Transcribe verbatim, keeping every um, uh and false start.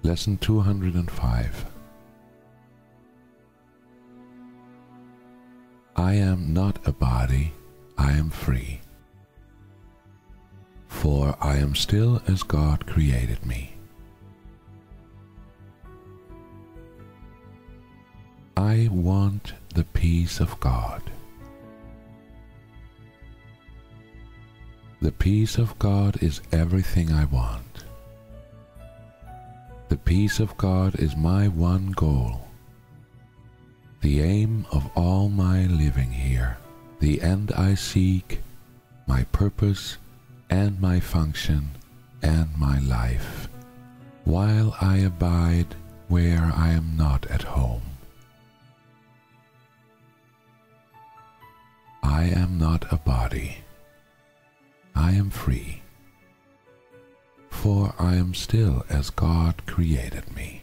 Lesson two hundred five. I am not a body, I am free, for I am still as God created me. I want the peace of God. The peace of God is everything I want. The peace of God is my one goal, the aim of all my living here, the end I seek, my purpose and my function and my life, while I abide where I am not at home. I am not a body. I am free, for I am still as God created me.